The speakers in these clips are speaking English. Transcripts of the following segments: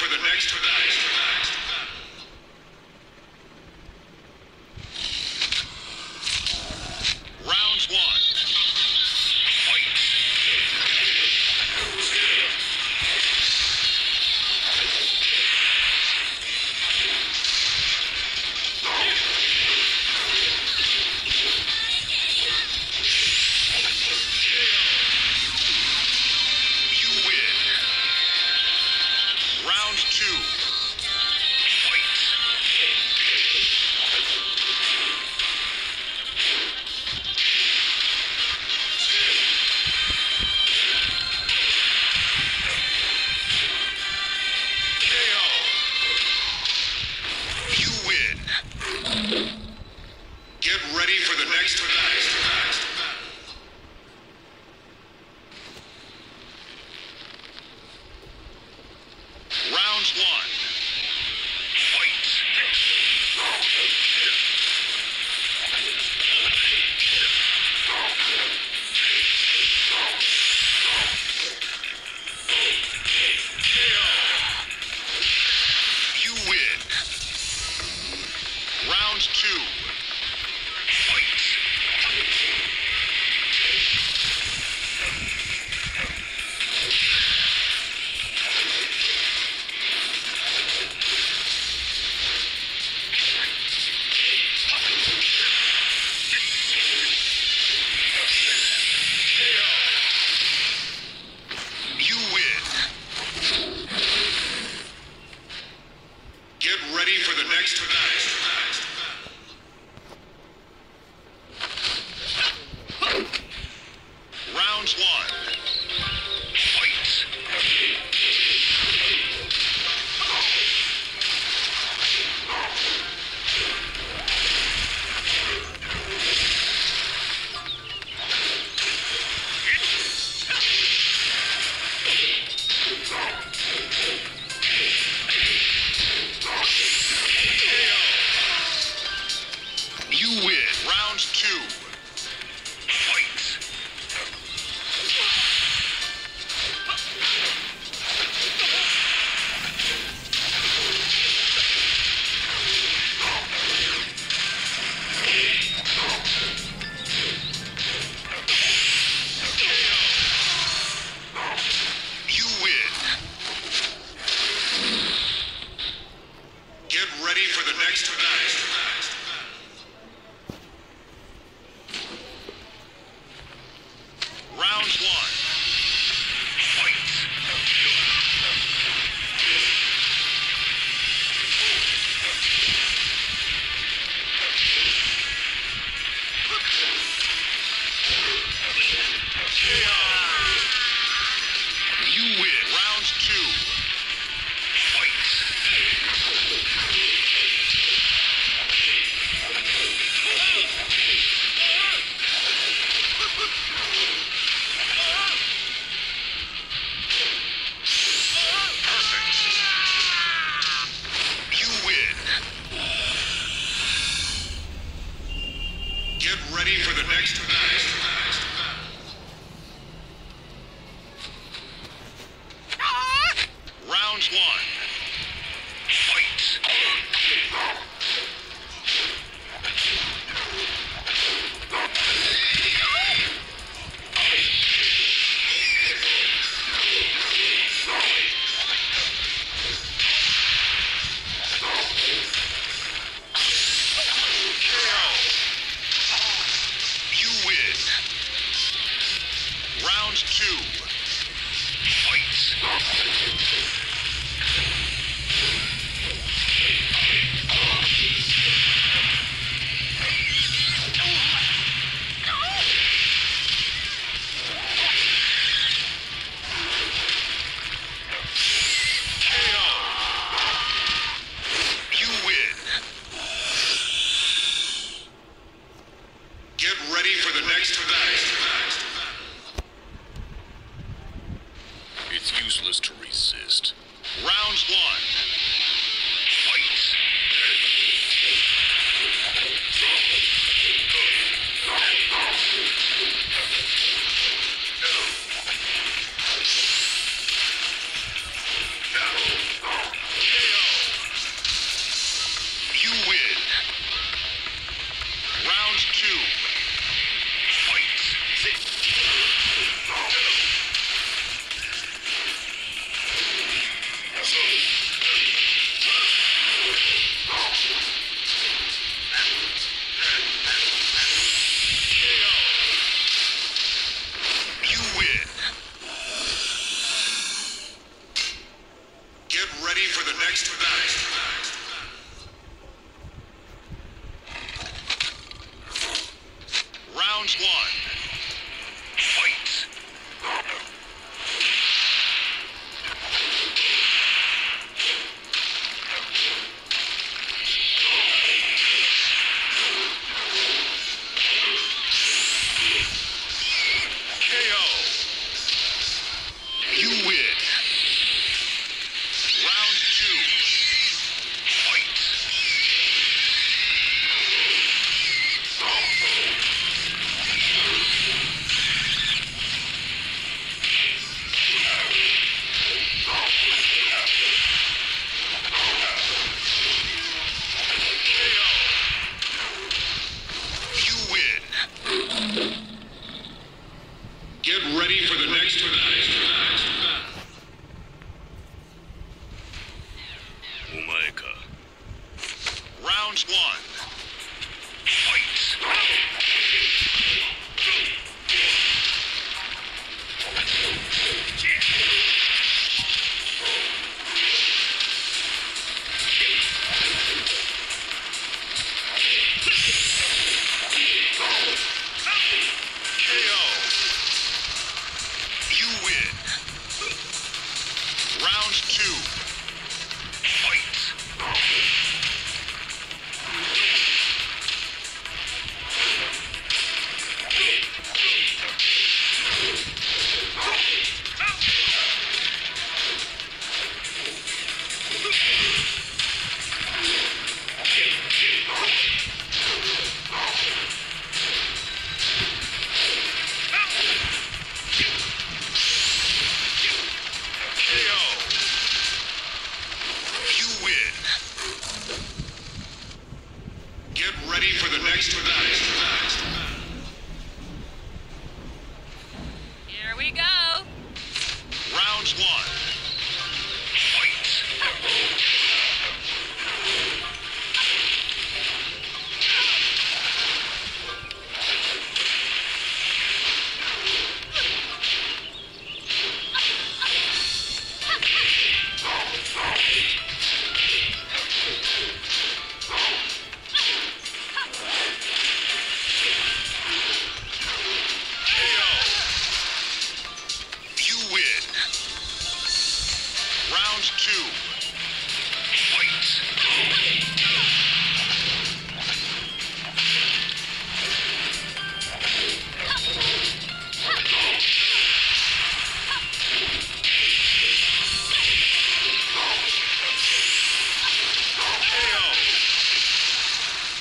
for the next battle. Round one. Fight. You win. Round two. Fight. KO. You win. Get ready for the next battle. Round one. Fight. KO. You win. Round two. Fight. You win. Get ready for the next battle. Round one. Fight. You win. Round two. Fight. You win. Get ready for the next battle. Round one. Fight. KO. You win. Round two. Fight. Perfect. You win. Get ready for the next battle. Round one. Fight. KO. You win. Round two. Fight. KO. You win. Get ready for the next battle. It's useless to resist. Round one. Fight. Round one. Fight. KO. You win. Round two. Fight. Get ready for the next battle. Omae-ka. Round one. Fight. KO. You win. Round two. Fight. KO. You win. Get ready for the next battle. Here we go. Round one. Fight. KO. You win. Round two. Fight. KO.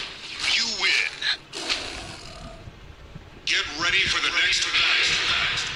You win. Get ready for the next battle.